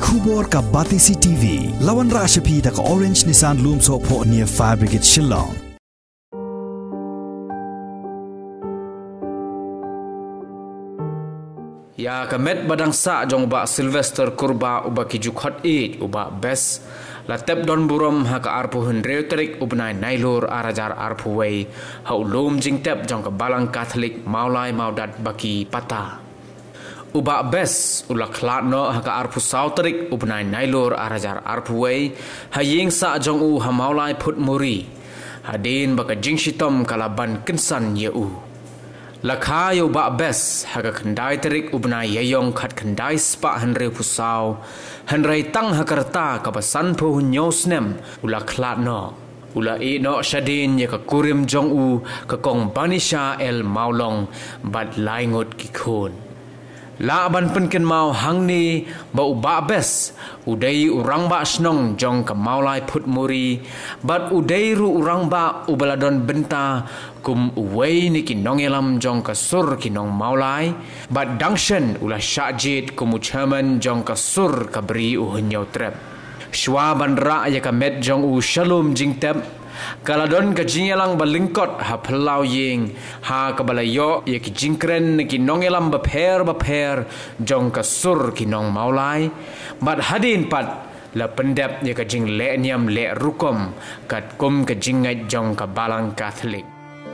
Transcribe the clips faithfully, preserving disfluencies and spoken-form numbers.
Khubor ka Batisi T V. Lawan Rashapi da ka Orange Nissan Loom so po near Fire Brigade Shillong. Ya kamet badang sa jong ba Sylvester kurba uba kijuk hot eight uba best la tep don burom ha ka arpu hun reuterik ubnai nailur arajar arpu wei ha ulum jing tep jong ka balang Catholic maulai maudat baki pata uba best ula khlat no ha ka arpu sauterik ubnai nailur arajar arpu wei ha ying sa jong u ha maulai put muri hadin baka jing shitom kalaban kensan ye u Lakha yo ba bes haga khandai terik ubna yayong khat khandai spa hanre pusau hanrai tang hakarta ka basan phu hunyo snem ula khlat no ula e no shadin ye ka kurim jong u ka kong banisha el maulong bad laingot ki khon la ban pen ken mau hang ni ba u ba bes udai urang ba snong jong ka maulai phut muri bad udai ru urang ba ubaladon benta kum uwei ni ki nongelam jong ka sur ki nong maulai bad dangshen ula shajit kum chairman jong ka sur ka bri u hunyo trep shwa ban ra ya ka met jong u shalom jingtep kaladon ka jingelang balingkot ha phelau ying ha ka balayo ye ki jingkren ki nongelam ba pher ba pher jong ka sur ki nong maulai bad hadin pat la pendap ye ka jing le niam le rukom kat kum ka jingai jong ka balang Catholic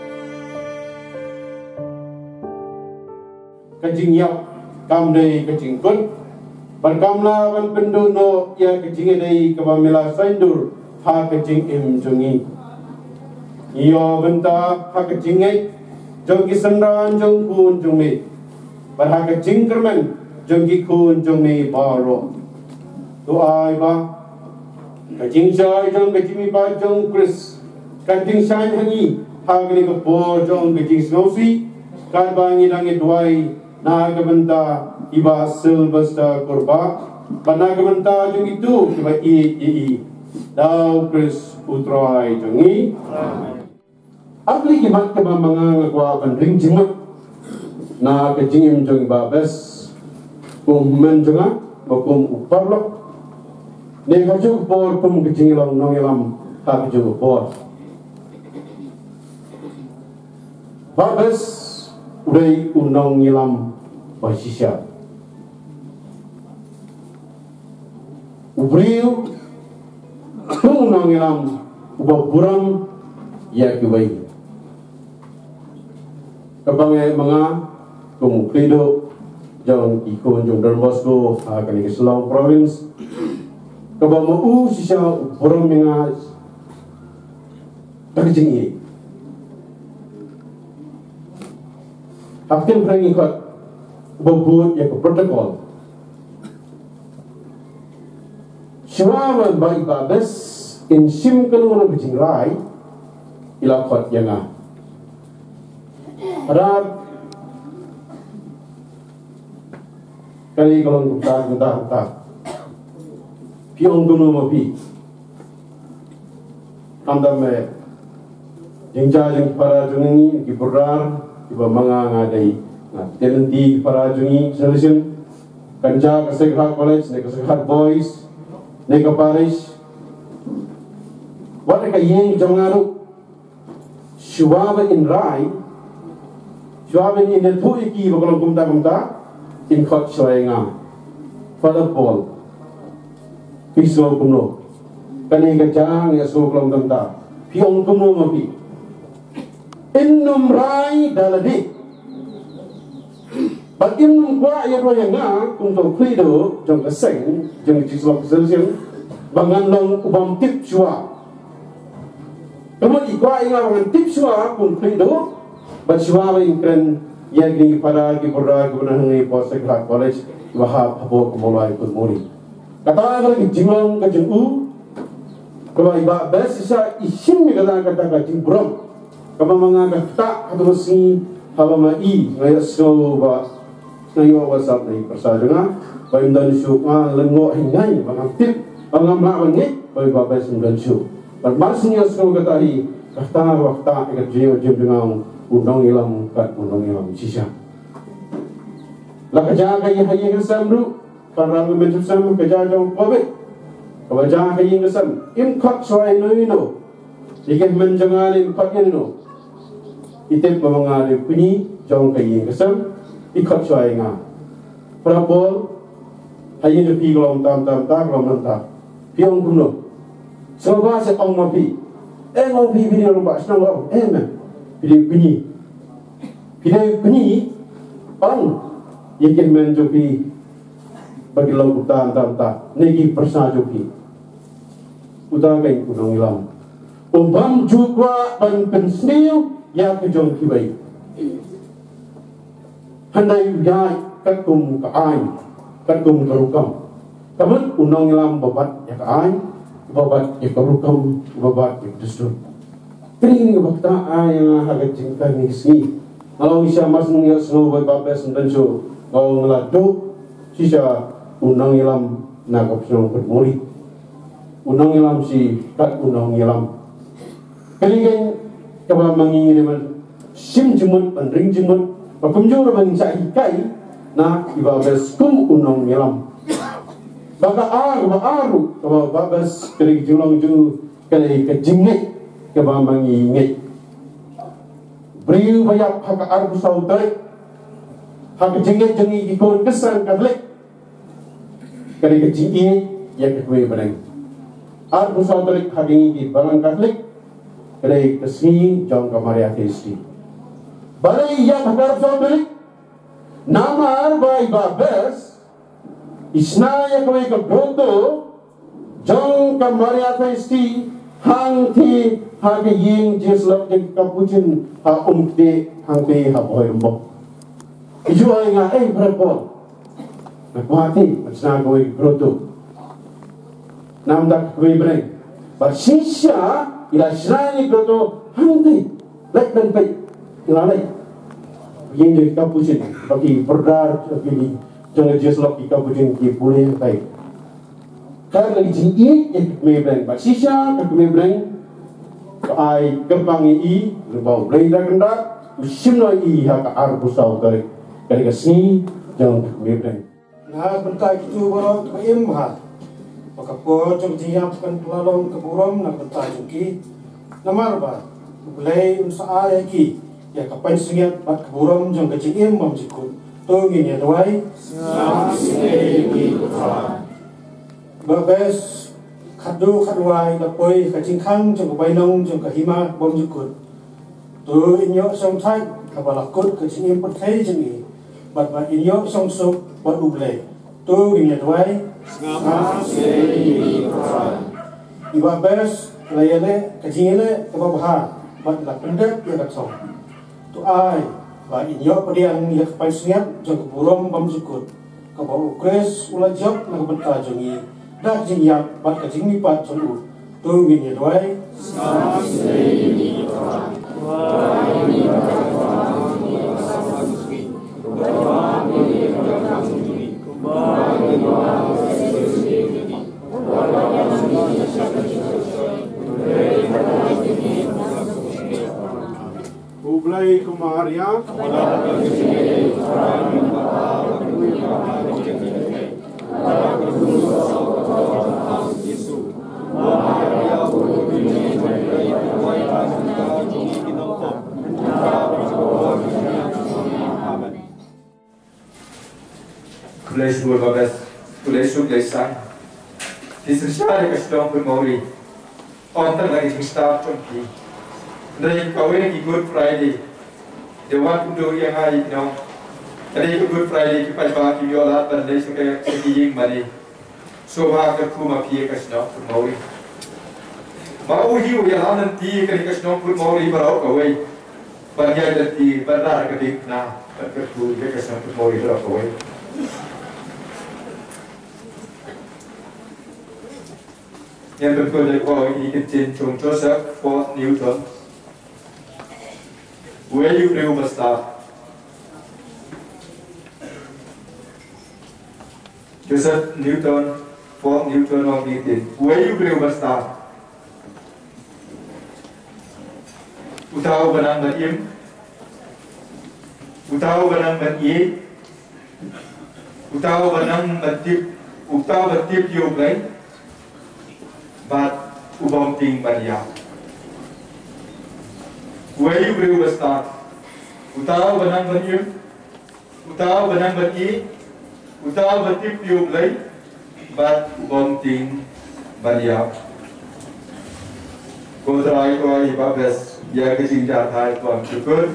ka jing yap kam dei ka jing kun ban kam la ban pendu no ya ka jing dei ka ba mila saindur ha ka jing im jongi iyo benta ha ka jing ai jong ki sandan jong kun jong me ban ha ka jing kermen jong ki kun jong me baro tu ai ba ka jing sai jong ka jing ba jong Chris ka jing sai hangi ha ka ni ka po jong ka jing snosi ka ba ngi dang duai na ka benta iba Sylvester kurba bana ka benta jong itu iba i i i daw Chris utrai jongi Apli ki mat ka ba mga ngakwa ban ring jimut na ka jingim jong iba bes kum men jonga ba kum uparlok ne ka jong por kum ka jingilam nongilam ka ka jong por ba bes udai unong ngilam ba sisya ubriu kung unong ngilam uba buram ya kiwai kabangay mga kumuklido jang ikon jang Don Bosco ha kani Keselong province kabang mau sisya buram mga terjingi Hakim perang ikut bebut ya ke protokol. Syawal baik babes in sim kanu bijing rai ilakot yang ah. Harap kali kalau kita kita kita pion kanu mapi anda me jengja jeng para jungi kiburar iba mga ngadai na tenenti para jungi solution kanja Kaseghat College ne Kaseghat Boys ne ka parish what ka yeng jongaru shuaba in rai shuaba in ne thu iki bakolong kumta kumta in khot soenga father Paul piso kumno kani ka jang ya so kolong kumta piong kumno mapi innum rai daladi but innum kwa ya ro yang nga kung to krido jong ka seng jong chi so solution bangan long ubam tip chua kamu ikwa inga bangan tip chua kung krido but chua ba ingkren ya gni para ki pura ki bana ngi Kaseghat College wa phabo komolai kun mori kata ga ki jingong ka jing u ko iba bes sa isim mi kata kata ka jing brom kapa mga kata atau si haba mai ngaya so ba ngayo wasap ni persadanga ba indan syuk nga lengo hingai mga tip mga mga ngi ba ba ba sundan syuk ba masnya so kata hi kata wakta ikat jiyo jim dengan undang ilam kat undang ilam sisa la kaja ka yi hayi ka samru para memutuskan kejajah Covid kejajah yang kesam imkat suai no ino ikan menjangan imkat ino itip memangali puni jong kayin kesam ikat suai nga perapol ayin depi golong tam tam tak golong nantak piong kuno sebab se ong mapi eh ong pi bini lomba senang lau eh man pilih puni pilih puni ong ikan menjopi bagi lau tam tam tak negi persa jopi utang kain kunong ilam umbang juga ban pensniu ya kejong kibai handai yai kakum kaai kakum karukam kamun unang ilam babat ya kaai babat ya karukam babat ya dusur kering bakta ayang hagat jingka nisi kalau isya mas nungya snow by babes ndanso kalau ngeladu sisa unang ilam nagap snow bermuri unang ilam si kat unang ilam kering kalau menginginkan sim jemut dan ring jemut, pemjur bangsa ikai, nak ibabes kum unong nyelam. Bapa aru, bapa aru, kalau babes kering julong ju kering kejingit, kalau mengingat. Beriu banyak hak aru saudara, hak kejingit jengi ikon kesan katelik, kering kejingit yang kedua bereng. Aru saudara hak ini barang katelik. Kedai kesini jong kamari akhirsi. Balai yang harap saudari nama arbai babes isna yang kau ikut broto jong kamari akhirsi hang ti hagi ying jeslok jeng kapucin ha umte hang te ha boy mbok. Ijuai nga eh berapa? Nakwati isna kau ikut broto. Nam dak kau bereng. Bersisya ila shrani goto hanti lek dan pai ila lek yin de kapusin bagi perdar bagi jangan jeslok di kapusin ki boleh pai kar lagi jingi ek mebreng basisha ek mebreng ai kembang i lebau bleda kenda usimno i ha ka arbu sau tarik kali kasni jangan mebreng nah bentai kitu borot ka imha Pakapo jom jiap kan pelalong keburom nak bentai jungki namar ba bulai unsa ay ki ya kapan singat bat keburom jom kecingim mam jikut to ngin ya doi babes khadu khadwai la poi kacing khang jom bainong jom kahima bom jikut to inyo song thai kabalakut kecingim petai jengi bat bat inyo song sok bat bulai to ngin ya doi iba bes layane kajingile ke bawah bat la pendek ya dak tu ai ba inyo pedian ya paisiat jong burom bam jukut ke bawah ukres ula job na benta jongi dak jingyap bat kajingi pat jong tu ngin ya doi Ublay kumaharya Tulis dua babes, tulis dua tulisan. Disesali kasih bermori. Ontar lagi mustahil cumpi. Dari kawin ki Good Friday, dewan undo yang hari no. Dari Good Friday kita bawa ki viola pandai sekai sekijing mari. Soha ke kuma pie kasih bermori. Mau hiu yang nanti kali kasih bermori barau kawin. Banyak nanti benar kedik na berkertu kasih bermori barau kawin. Yang berkuda kau ini kecil cung Joseph Ford Newton. Where you bring us start? Joseph Newton Ford Newton of Newton. Where you bring us start? Utahu benang berim, utahu benang berie, Utau benang bertip, utau bertip tiup lain, bat ubam ting badia. Wayu beriu besar, utau benang bertiup, utau benang berti, utau bertip tiup lain, bat ubam ting badia. Kau terai kau iba bes, ya kecing jatai tuan syukur.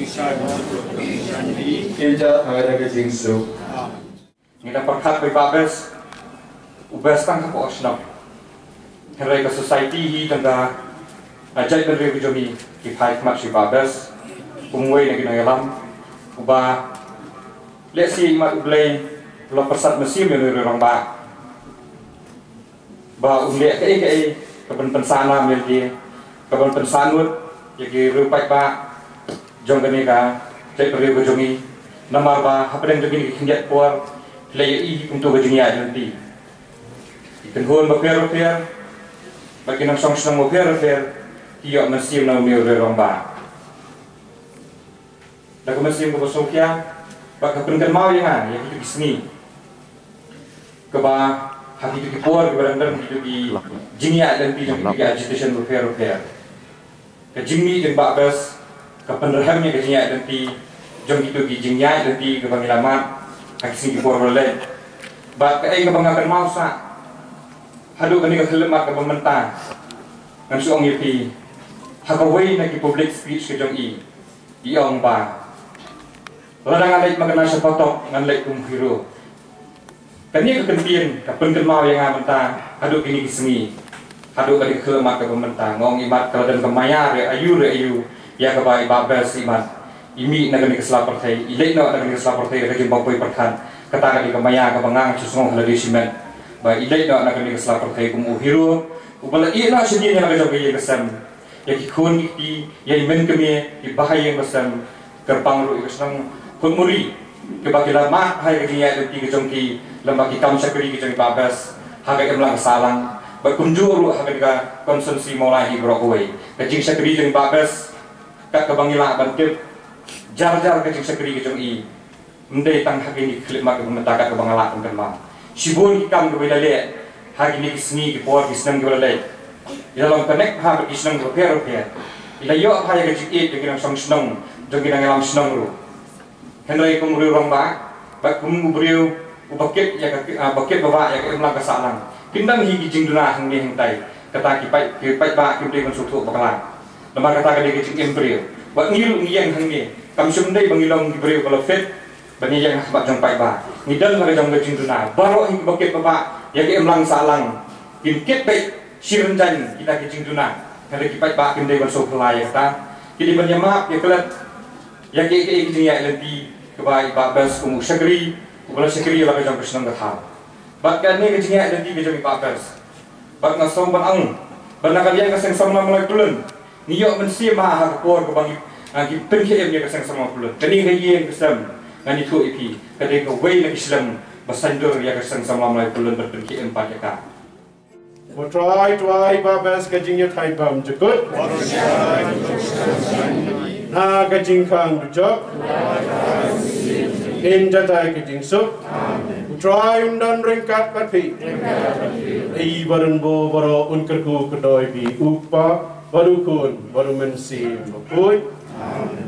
Kerja ada kecing su. Kita perkat berbabes, ubes tang kau osnok. Hari ke society hi tangga, ajai beri bijomi kipai kemat si babes, umui nak kena alam, ubah lesi mat ublay, lo persat mesim yang orang ba, ba umlek ke ke kepen pensana meldi, kepen pensanut, jadi rupai ba, jong kene ka, ajai beri bijomi, nama ba, apa yang begini kinjat puar. Lagi ini untuk berjaya nanti. Ikan hon berper-per, bagi nak song-song berper-per, tiap musim nak mil beromba. Dah musim berbosok ya, bagi pengen mau yang mana, yang itu bisni. Keba hati itu kipor, keba rendah itu di jingya dan di jingya agitation berper-per. Kejingmi dan babes, kepenerhamnya kejingya dan di jong itu di jingya dan di keba milamat. Aksi kipor boleh, bak kaya nga bangakan mausa, hadu kani kahelemat ka pemerintah, ngan suong yipi, hakaway na ki public speech ke jong i, iyong ba, ladang alay magana sa patok ngan lay kumhiro, kani kakentian kapen kenmau yang amenta, hadu kini kisemi, hadu kani kahelemat ka pemerintah, ngong imat kaladan kemaya re ayu re ayu, ya kabay babes imat. Imi nak kena keselapar saya, ilek nak kena keselapar saya kerja bapai perkan, kata kena kemaya kebangang susung haladi simen, bah ilek nak kena keselapar saya kumu hero, ubala iya nak sendiri nak kerja bayi kesan, ya kikun kiki, ya imen kami, ibahaya yang kesan, kerpang lu kesan, kumuri, kebagilah mak hai kerja yang tiga jongki, lembaki kam sakri kerja babas, hakai kemlang salang, berkunjung lu hakai ka konsumsi mulai berokoi, kerja sakri kerja babas, kat kebangilah bantip. Jar-jar kecing sekeri kecing i, mendai tang hak ini klip mak kementakak kebangalat kementak. Sibun kikam kebelale, hak ini kisni kipor kisnam kebelale. Dalam connect hak kisnam keper keper. Ila yo hak yang kecing i dengan sang senang, dengan alam senang ru. Henry kumuri orang ba, bak kumuriu ubaket ya baket bawa ya keemlang kesalang. Kindang hi kicing duna hang ni hang tai, kata kipai kipai ba kimde konsultu bakalan. Lemah kata kade kicing embryo. Bak ngilu ngiyang hang ni. Kami sumdai bangilong diberi kalau fit, bagi yang sebab jangpai ba. Ngidal mereka jangkai cinduna. Baru hingga bukit bapa, yang emlang salang. Kimkit baik sirenjan kita ke cinduna. Kada kipat ba kim dai masuk pelai ta. Kini bernyama ya kelat. Yang ke ke ke ya lenti kebai babas kumu sakri, ubala sakri la jangkai senang gatha. Bat kan ni ke jingya lenti ke jangkai babas. Bat ngasong banang. Banakalian kaseng sama mulai tulen. Niyo mensi ma ha kor ke bangi Aki penkirim dia kesang sama pulut. Kini kaya kesam, ngani tu ipi. Kadai kawai nak Islam basandur dia kesang sama mulai pulut berpenkirim pada ka. Mo try try babas kajing ya thai bam jekut. Na kajing kang bujok. In jatai kajing sup. Try undan ringkat pati. I baran bo baro unkerku kedoi bi upa baru kun baru mensim bapui. Amen.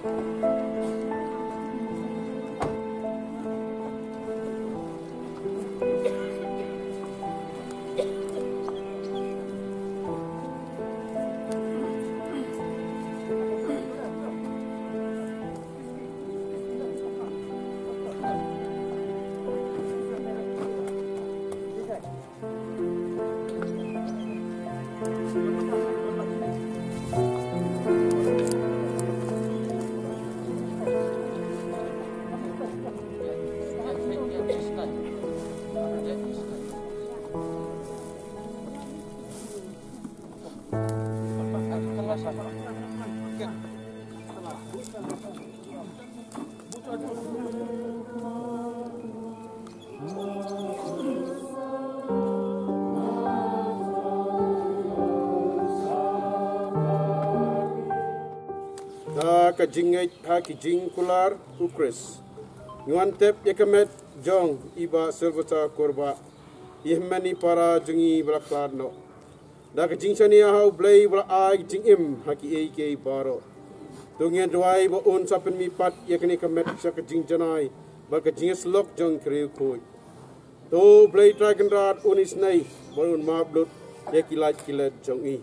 ka jingai ha ki jing kular ukris nguan tep yakamet jong iba servata korba ihmani para jungi blaklar no da ka jing chani ha blai bla ai jing im ha ki ei ke baro tungen duai ba on sapen mi pat yakni kamet sa ka jing janai ba ka jing slok jong kriu khoi to blai dragon rat unis nei bolun mablut yakilat kilat jong i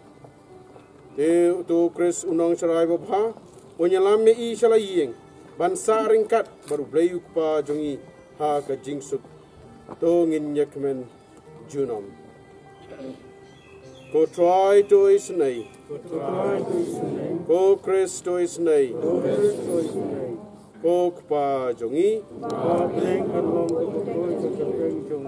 te tu Chris unang sarai babha onyalam me i salaying bansa ringkat baru blayu pa jongi ha ka jingsuk to ngin yakmen junom ko try to is nei ko Chris to is nei ko pa jongi pa pleng along ko ko ko jong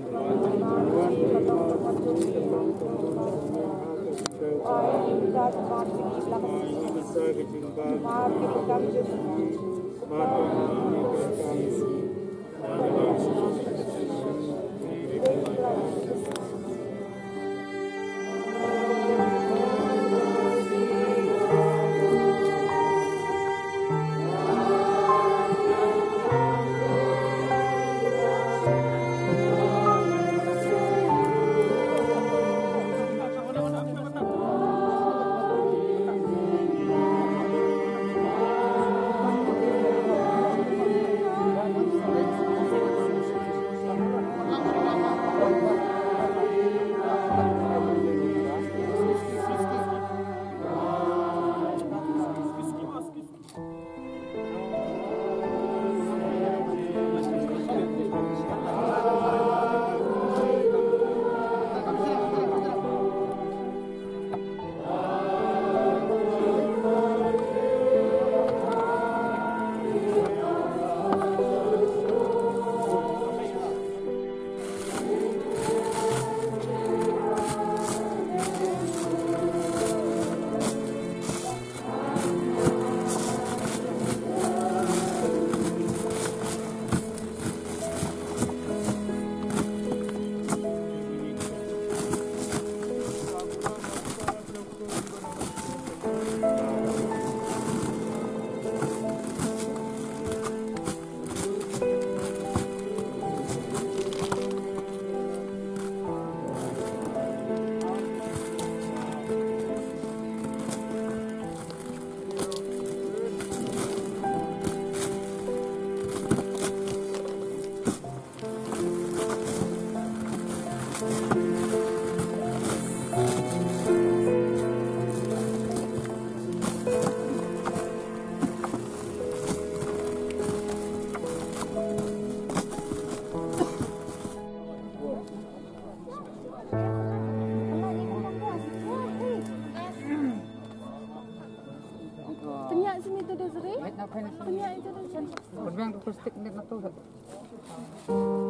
Penyak itu dah. Penyak itu dah. Penyak itu dah.